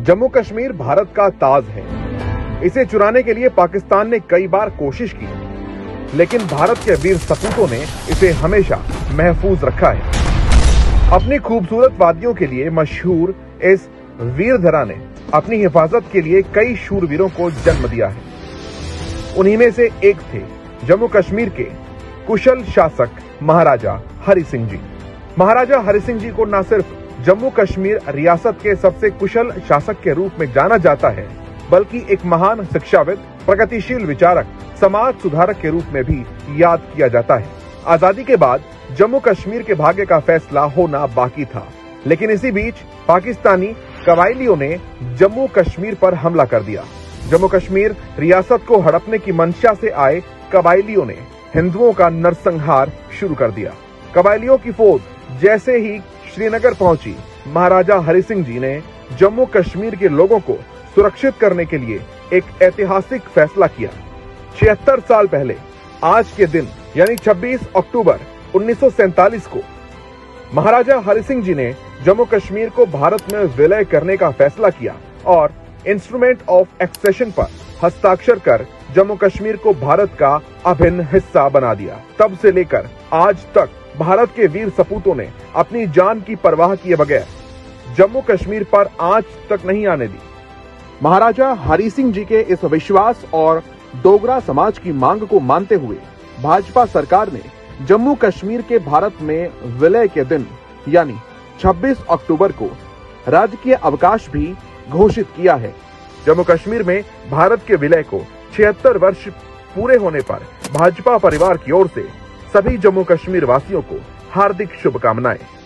जम्मू कश्मीर भारत का ताज है। इसे चुराने के लिए पाकिस्तान ने कई बार कोशिश की, लेकिन भारत के वीर सपूतों ने इसे हमेशा महफूज रखा है। अपनी खूबसूरत वादियों के लिए मशहूर इस वीरधरा ने अपनी हिफाजत के लिए कई शूरवीरों को जन्म दिया है। उन्हीं में से एक थे जम्मू कश्मीर के कुशल शासक महाराजा हरि सिंह जी। महाराजा हरि सिंह जी को न सिर्फ जम्मू कश्मीर रियासत के सबसे कुशल शासक के रूप में जाना जाता है, बल्कि एक महान शिक्षाविद, प्रगतिशील विचारक, समाज सुधारक के रूप में भी याद किया जाता है। आजादी के बाद जम्मू कश्मीर के भाग्य का फैसला होना बाकी था, लेकिन इसी बीच पाकिस्तानी कबायलियों ने जम्मू कश्मीर पर हमला कर दिया। जम्मू कश्मीर रियासत को हड़पने की मंशा से आए कबायलियों ने हिंदुओं का नरसंहार शुरू कर दिया। कबायलियों की फौज जैसे ही श्रीनगर पहुंची, महाराजा हरि सिंह जी ने जम्मू कश्मीर के लोगों को सुरक्षित करने के लिए एक ऐतिहासिक फैसला किया। 76 साल पहले आज के दिन यानी 26 अक्टूबर 1947 को महाराजा हरि सिंह जी ने जम्मू कश्मीर को भारत में विलय करने का फैसला किया और इंस्ट्रूमेंट ऑफ एक्सेशन पर हस्ताक्षर कर जम्मू कश्मीर को भारत का अभिन्न हिस्सा बना दिया। तब से लेकर आज तक भारत के वीर सपूतों ने अपनी जान की परवाह किए बगैर जम्मू कश्मीर पर आंच तक नहीं आने दी। महाराजा हरि सिंह जी के इस विश्वास और डोगरा समाज की मांग को मानते हुए भाजपा सरकार ने जम्मू कश्मीर के भारत में विलय के दिन यानी 26 अक्टूबर को राजकीय अवकाश भी घोषित किया है। जम्मू कश्मीर में भारत के विलय को 76 वर्ष पूरे होने पर भाजपा परिवार की ओर से सभी जम्मू कश्मीर वासियों को हार्दिक शुभकामनाएं।